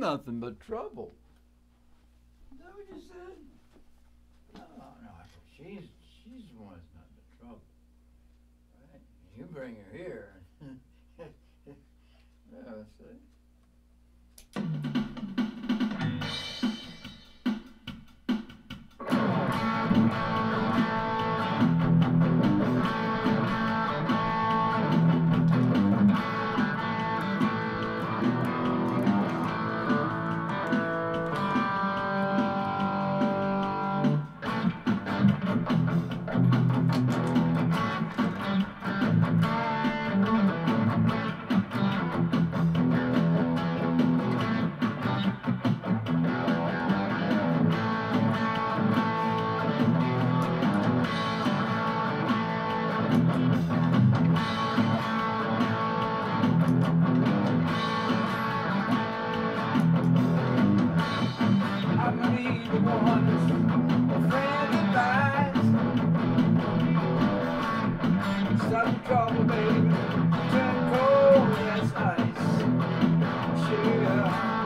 nothing but trouble. Is that what you said? No, I said, she's the one that's nothing but trouble. Right? You bring her here. Yeah, see? Trouble, baby, turn cold as ice. Yeah.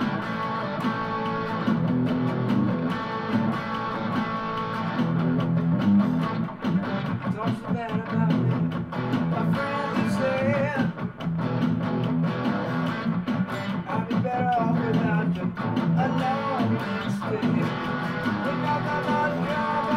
Talk so bad about me. My friends said I'd be better off without you alone instead. But nothing but trouble.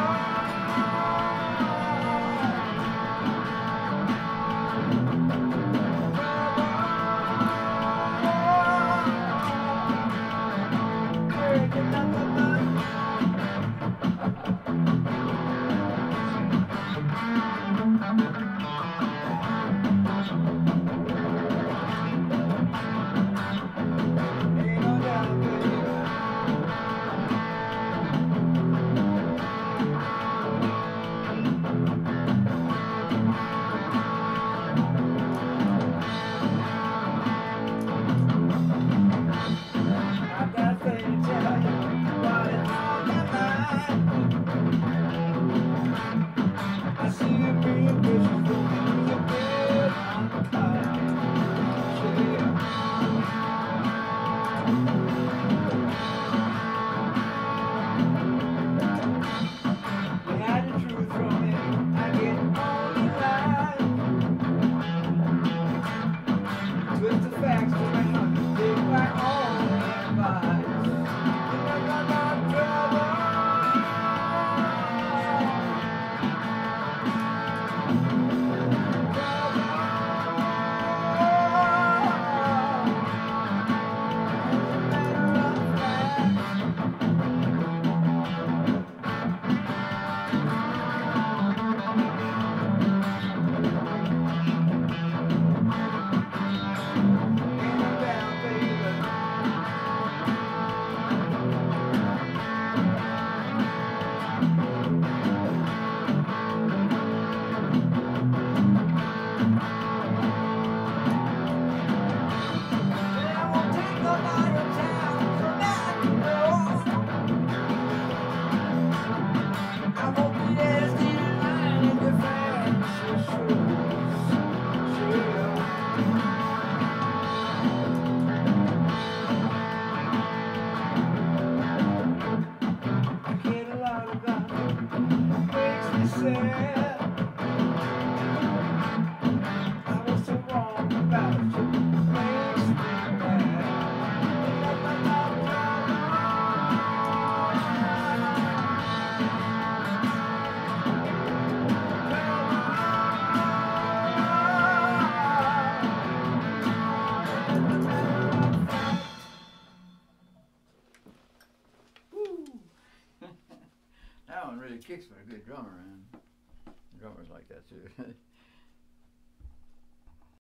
That one really kicks for a good drummer, man. Drummers like that too.